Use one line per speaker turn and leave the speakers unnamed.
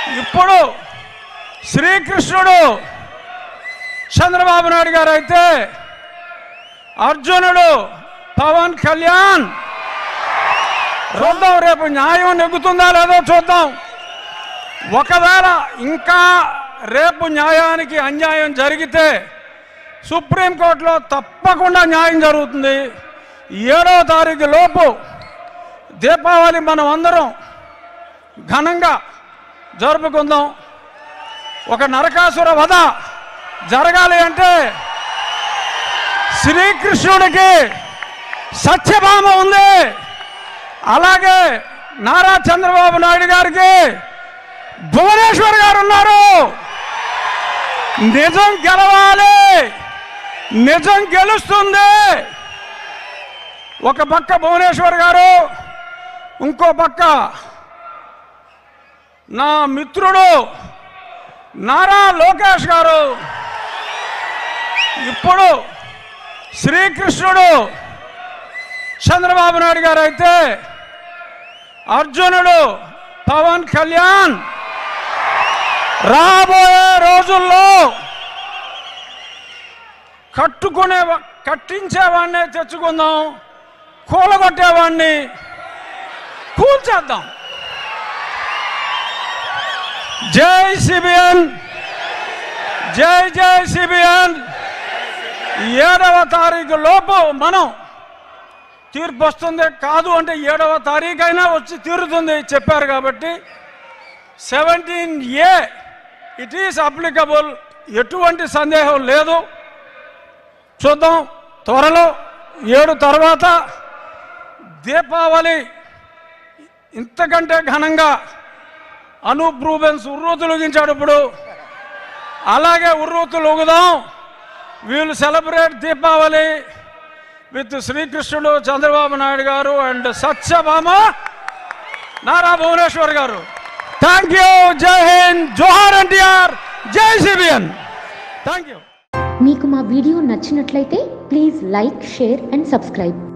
ఇప్పుడు శ్రీకృష్ణుడు చంద్రబాబు నాయుడు గారు అయితే అర్జునుడు పవన్ కళ్యాణ్. చూద్దాం రేపు న్యాయం నెగ్గుతుందా లేదో చూద్దాం. ఒకవేళ ఇంకా రేపు న్యాయానికి అన్యాయం జరిగితే సుప్రీంకోర్టులో తప్పకుండా న్యాయం జరుగుతుంది. 7వ తారీఖు లోపు దీపావళి మనం అందరం ఘనంగా జరుపుకుందాం. ఒక నరకాసుర వధ జరగాలి అంటే శ్రీకృష్ణుడికి సత్యభామ ఉంది, అలాగే నారా చంద్రబాబు నాయుడు గారికి భువనేశ్వర్ గారు ఉన్నారు. నిజం గెలవాలి, నిజం గెలుస్తుంది. ఒక పక్క భువనేశ్వర్ గారు, ఇంకో పక్క నా మిత్రుడు నారా లోకేష్ గారు. ఇప్పుడు శ్రీకృష్ణుడు చంద్రబాబు నాయుడు గారు అయితే అర్జునుడు పవన్ కళ్యాణ్. రాబోయే రోజుల్లో కట్టించేవాడిని తెచ్చుకుందాం, కూలగొట్టేవాడిని కూల్చేద్దాం. జై సిబిఎన్, జై జై సిబిఎన్. 7వ తారీఖు లోపు మనం తీర్పు వస్తుంది, కాదు అంటే 7వ తారీఖు అయినా వచ్చి తీరుతుంది చెప్పారు కాబట్టి 17A ఇట్ ఈస్ అప్లికబుల్, ఎటువంటి సందేహం లేదు. చూద్దాం త్వరలో 7 తర్వాత దీపావళి ఇంతకంటే ఘనంగా అనూప్ రూబెన్స్ ఉర్రూతులుగించాడు. ఇప్పుడు అలాగే ఉర్రూతులుగుదాం. వీళ్ళు సెలబ్రేట్ దీపావళి విత్ శ్రీకృష్ణుడు చంద్రబాబు నాయుడు గారు అండ్ సత్యభామ నారా భువనేశ్వర్ గారు. Thank you. జై హింద్, జోహార్ ఎన్టీఆర్, జై సిబిఎన్. Thank you.
మీకు మా వీడియో నచ్చినట్లయితే please like, share and subscribe.